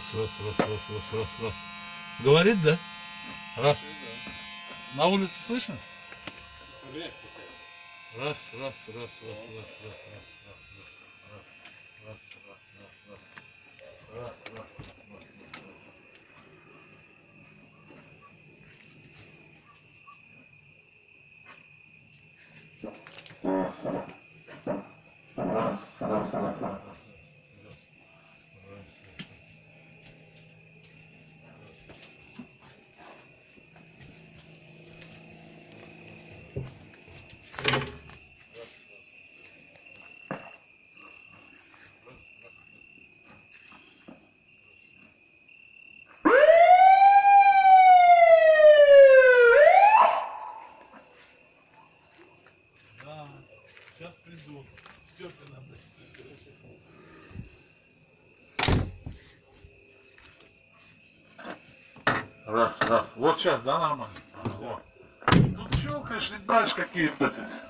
раз. Говорит, да? Раз. На улице слышно? Раз. Сейчас приду. Стёпе надо. Раз. Вот сейчас, да, нормально? Вот. Тут щелкаешь и знаешь какие-то.